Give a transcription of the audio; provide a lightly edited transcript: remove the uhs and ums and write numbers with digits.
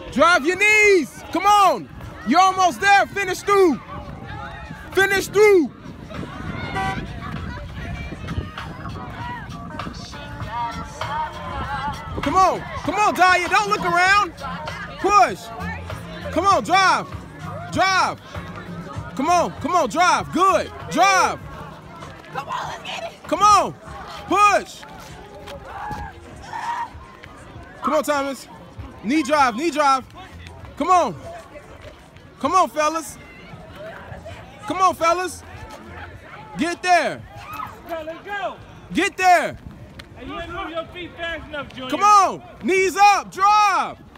Drive your knees. Come on. You're almost there. Finish through. Finish through. Come on. Come on, Dahlia. Don't look around. Push. Come on, drive. Drive. Come on. Come on, drive. Good. Drive. Come on, let's get it. Come on. Push. Come on, Thomas. Knee drive. Knee drive. Come on. Come on, fellas. Come on, fellas. Get there. Let's go. Get there. Hey, you ain't move your feet fast enough, Junior. Come on. Knees up. Drive.